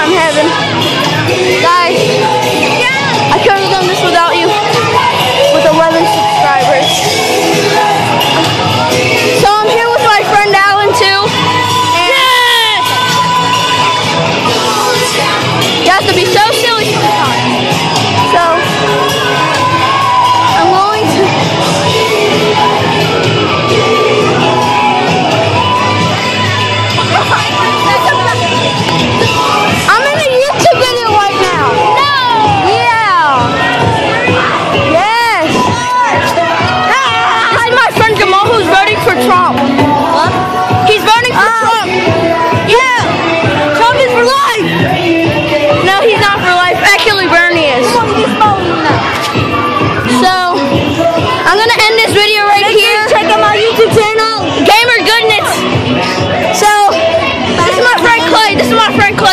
I'm having. Guys, I couldn't have done this without you. With 11 subscribers. So I'm here with my friend Alan too. And you have to be so silly sometimes. So I'm going to. I'm in a YouTube video right now. No! Yeah! Yes! This is my friend Jamal who's voting for Trump. What? He's voting for Trump. Yeah! Trump is for life! No, he's not for life. Actually, Bernie is. So, I'm gonna end this video right here. Check out my YouTube channel, Gamer Goodness. So, this is my friend Clay.